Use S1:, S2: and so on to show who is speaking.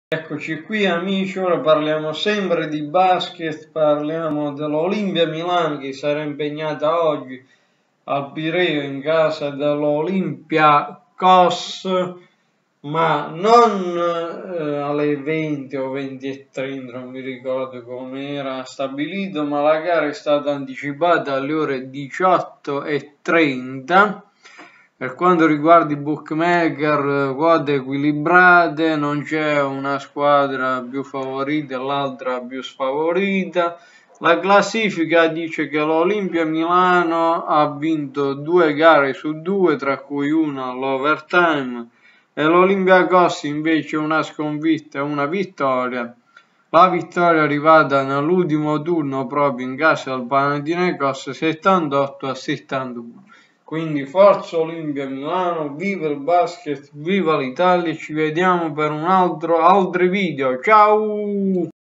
S1: Eccoci qui amici, ora parliamo sempre di basket, parliamo dell'Olimpia Milano che sarà impegnata oggi al Pireo in casa dell'Olympiakos, ma non alle 20 o 20:30, non mi ricordo come era stabilito, ma la gara è stata anticipata alle ore 18:30. Per quanto riguarda i bookmaker, quote equilibrate, non c'è una squadra più favorita e l'altra più sfavorita. La classifica dice che l'Olimpia Milano ha vinto 2 gare su 2, tra cui una all'overtime, e l'Olympiakos invece una sconfitta e una vittoria. La vittoria è arrivata nell'ultimo turno proprio in casa del Panathinaikos 78-71. Quindi forza Olimpia Milano, viva il basket, viva l'Italia, ci vediamo per altri video, ciao!